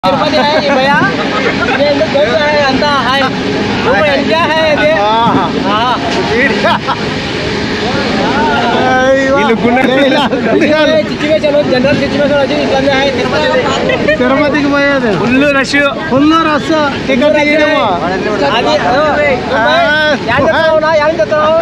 तिरुपति है ये भैया ये लोग है अंता है वो क्या है ये हां సిచువేషన్ జనరల్ సిచువేషన్ వచ్చి ఇట్లా है తిరుపతికి పోయేది ఫుల్ రష్ టికెట్ తీయడమో అది యాడ్ చేస్తావు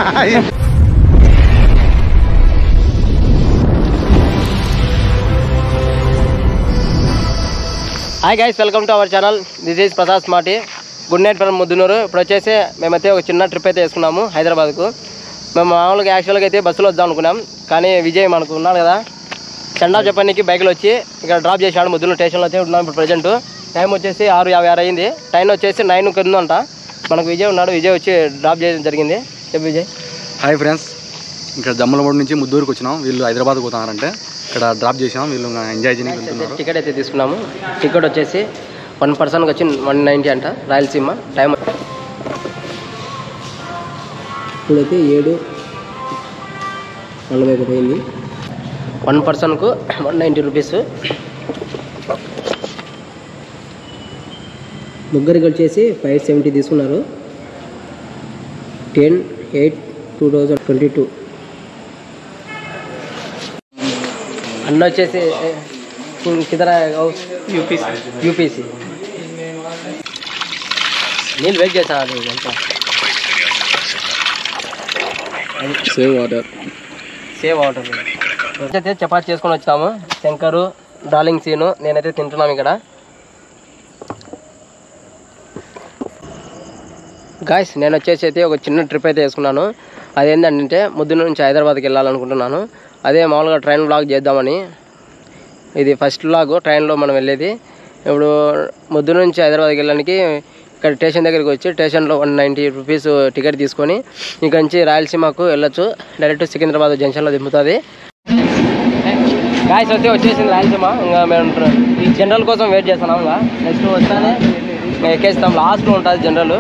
hi guys welcome to our channel this is Prasad smarty good night from Muddanuru. ఇప్పుడు వచ్చేసి మేమైతే ఒక చిన్న ట్రిప్ అయితే వేసుకున్నాము హైదరాబాద్కు. మేము మామూలుగా యాక్చువల్గా అయితే బస్సులో వద్దాం అనుకున్నాం, కానీ విజయ్ మనకు ఉన్నాడు కదా చండా చెప్పడానికి బైక్లో వచ్చి ఇక్కడ డ్రాప్ చేశాడు. ముద్దునూరు స్టేషన్లో అయితే ఉన్నాం. ఇప్పుడు ప్రజెంట్ టైం వచ్చేసి 6:56 అయింది. ట్రైన్ వచ్చేసి 9 కిందంట. మనకు విజయ్ ఉన్నాడు, విజయ్ వచ్చి డ్రాప్ చేయడం జరిగింది. చెప్పు విజయ్. హాయ్ ఫ్రెండ్స్, ఇక్కడ జమ్మలమూడి నుంచి ముద్దూరుకు వచ్చినాం. వీళ్ళు హైదరాబాద్కి పోతున్నారంటే ఇక్కడ డ్రాప్ చేసాం. వీళ్ళు ఎంజాయ్ చేయడానికి టికెట్ అయితే తీసుకున్నాము. టికెట్ వచ్చేసి 1 పర్సన్కి వచ్చి 190 అంట రాయలసీమ. టైం ఇప్పుడైతే 7:40 పోయింది. 1 పర్సన్కు 190 రూపీస్. ముగ్గురికి వచ్చేసి 570 తీసుకున్నారు. 10/8/2022. అన్న వచ్చేసి కిదర యూపీసీ నేను వెయిట్ చేశాను. సేవ్ వాటర్ అయితే చపాతి చేసుకొని వచ్చాము. శంకరు, డార్లింగ్ సీను, నేనైతే తింటున్నాము ఇక్కడ. గాయస్ నేను వచ్చేసి అయితే ఒక చిన్న ట్రిప్ అయితే వేసుకున్నాను. అదేంటంటే ముద్దునూరు నుంచి హైదరాబాద్కి వెళ్ళాలనుకుంటున్నాను. అదే మామూలుగా ట్రైన్ వ్లాగ్ చేద్దామని. ఇది ఫస్ట్ వ్లాగ్ ట్రైన్లో మనం వెళ్ళేది. ఇప్పుడు ముద్దునూరు నుంచి హైదరాబాద్కి వెళ్ళడానికి ఇక్కడ స్టేషన్ దగ్గరికి వచ్చి స్టేషన్లో 190 రూపీస్ టికెట్ తీసుకొని ఇక్కడ నుంచి రాయలసీమకు వెళ్ళొచ్చు. డైరెక్ట్ సికింద్రాబాద్ జంక్షన్లో దింపుతుంది. గాయస్ అయితే వచ్చేసింది రాయలసీమ. ఇంకా మేము జనరల్ కోసం వెయిట్ చేస్తున్నాం. ఇంకా నెక్స్ట్ వస్తానే ఎక్కేస్తాం. లాస్ట్లో ఉంటుంది జనరల్.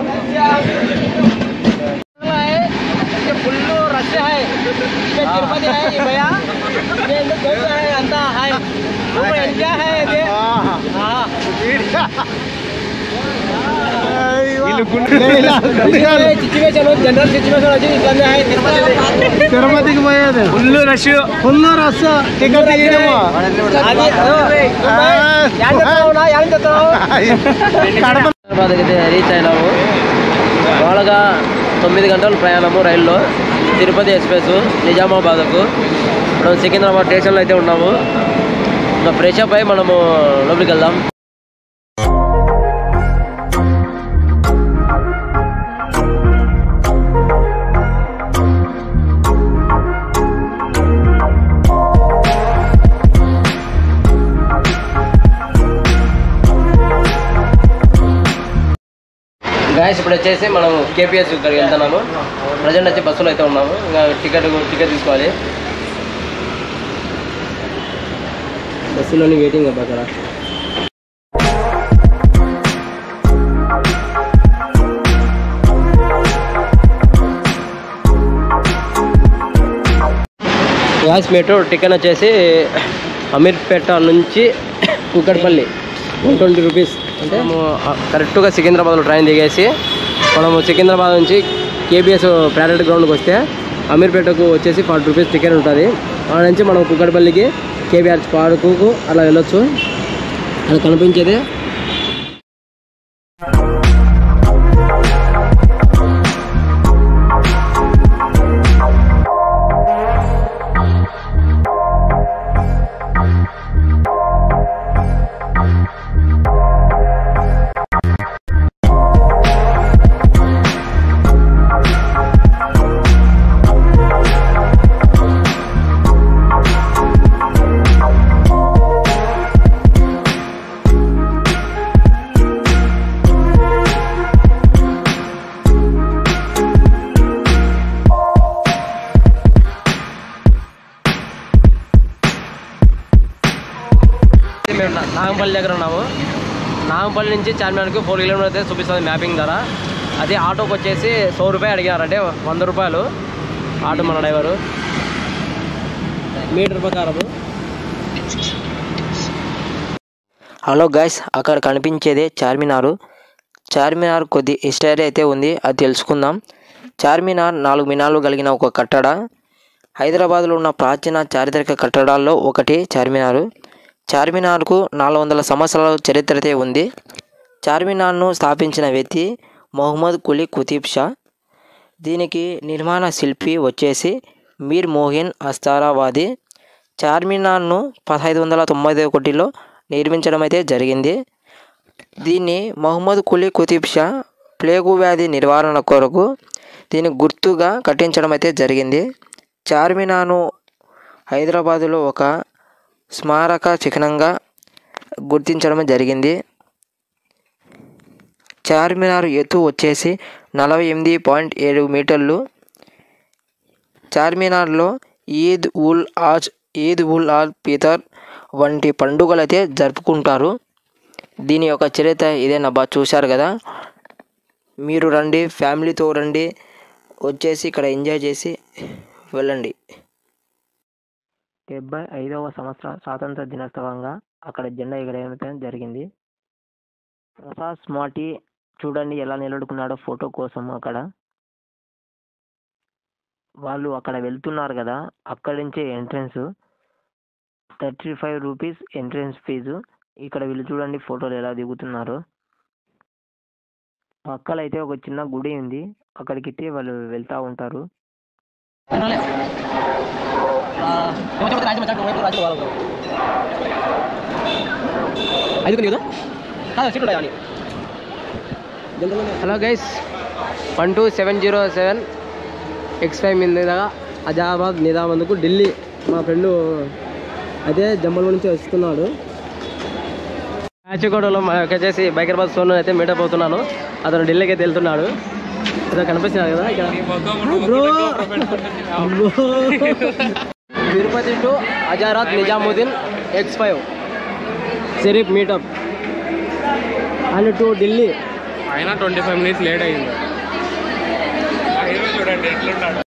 ఫుల్ రష్ है तिरुपति है ये भैया ये लोग है अंता है वो क्या है ये हां సిచువేషన్ జనరల్ సిచువేషన్ వచ్చి ఇట్లా है తిరుపతికి పోయేది ఫుల్ రష్ టికెట్ తీయడమో అది యాడ్ చేస్తావు హైదరాబాద్ అయితే రీచ్ అయినాము. మామూలుగా 9 గంటల ప్రయాణము రైల్లో. తిరుపతి ఎక్స్ప్రెస్ నిజామాబాద్కు. ఇప్పుడు సికింద్రాబాద్ స్టేషన్లో అయితే ఉన్నాము. ఇంకా ఫ్రెష్ అప్ అయి మనము లోపలికి వెళ్దాం. గాయస్ ఇప్పుడు వచ్చేసి మనం కేపీఎస్ ఇక్కడికి వెళ్తున్నాము. ప్రజెంట్ వచ్చి బస్సులో అయితే ఉన్నాము. ఇంకా టికెట్ తీసుకోవాలి. బస్సులోని వెయిటింగ్ అబ్బా అక్కడ. గాయస్ మెట్రో టికెట్ వచ్చేసి అమీర్పేట నుంచి కూకట్పల్లి 120 రూపీస్. అంటే కరెక్ట్గా సికింద్రాబాద్లో ట్రైన్ దిగేసి మనము సికింద్రాబాద్ నుంచి కేబిఎస్ ప్యారెడ్ గ్రౌండ్కి వస్తే అమీర్పేటకు వచ్చేసి 40 రూపీస్ టికెట్ ఉంటుంది. అక్కడ నుంచి మనం కుక్కడపల్లికి కేబిఆర్ పార్కుకు అలా వెళ్ళొచ్చు. అది కనిపించేది నాగంపల్లి దగ్గర ఉన్నాము. నాగంపల్లి నుంచి చార్మినార్కి 4 కిలోమీటర్ అయితే చూపిస్తుంది మ్యాపింగ్ ధర. అదే ఆటోకి వచ్చేసి 100 రూపాయలు అడిగారంటే 100 రూపాయలు ఆటో మన డ్రైవరు. మీటర్ ప్రకారము హలో గైస్, అక్కడ కనిపించేదే చార్మినార్. చార్మినార్ కొద్ది హిస్టరీ అయితే ఉంది, అది తెలుసుకుందాం. చార్మినార్ 4 మినార్లు కలిగిన ఒక కట్టడ. హైదరాబాద్లో ఉన్న ప్రాచీన చారిత్రక కట్టడాల్లో ఒకటి చార్మినార్. చార్మినార్కు 400 సంవత్సరాల చరిత్ర అయితే ఉంది. చార్మినార్ను స్థాపించిన వ్యక్తి మొహమ్మద్ కులీ కుతుబ్ షా. దీనికి నిర్మాణ శిల్పి వచ్చేసి మీర్ మోహిన్ అస్తారావాది. చార్మినార్ను 1591లో నిర్మించడం అయితే జరిగింది. దీన్ని మొహమ్మద్ కులీ కుతుబ్ షా ప్లేగు వ్యాధి నివారణ కొరకు దీన్ని గుర్తుగా కట్టించడం అయితే జరిగింది. చార్మినార్ను హైదరాబాదులో ఒక స్మారక చిహ్నంగా గుర్తించడం జరిగింది. చార్మినార్ ఎత్తు వచ్చేసి 48.7 మీటర్లు. చార్మినార్లో ఈద్ ఉల్ ఫితర్ వంటి పండుగలు అయితే జరుపుకుంటారు. దీని యొక్క చరిత్ర ఇదేనబ్బా, చూశారు కదా. మీరు రండి, ఫ్యామిలీతో రండి, వచ్చేసి ఇక్కడ ఎంజాయ్ చేసి వెళ్ళండి. 75వ సంవత్సరం స్వాతంత్ర దినోత్సవంగా అక్కడ జెండా ఎగరేయడం జరిగింది. ప్రసాద్ స్మార్టీ చూడండి ఎలా నిలబడుకున్నాడో ఫోటో కోసం. అక్కడ వాళ్ళు అక్కడ వెళ్తున్నారు కదా, అక్కడి నుంచే ఎంట్రన్స్ 35 రూపీస్ ఎంట్రన్స్ ఫీజు. ఇక్కడ వీళ్ళు చూడండి ఫోటోలు ఎలా దిగుతున్నారు. పక్కన అయితే ఒక చిన్న గుడి ఉంది, అక్కడికి వాళ్ళు వెళ్తూ ఉంటారు. హలో గైస్, 12707 X5 మీద అజాబాద్ నిజామందుకు ఢిల్లీ. మా ఫ్రెండు అదే జమ్మల నుంచి వస్తున్నాడు. కాచిగూడలో వచ్చేసి బైకర్బాద్ సోన్ అయితే మీటప్ అవుతున్నాను. అతను ఢిల్లీకి అయితే వెళ్తున్నాడు. ఇదో కనిపిస్తున్నాడు కదా ఇక్కడ. తిరుపతి టు హజరత్ నిజాముద్దీన్ X5 సిరీఫ్ మీటప్ అండ్ టు ఢిల్లీ. అయినా 25 మినిట్స్ లేట్ అయింది. చూడండి ఎట్లున్నాడు.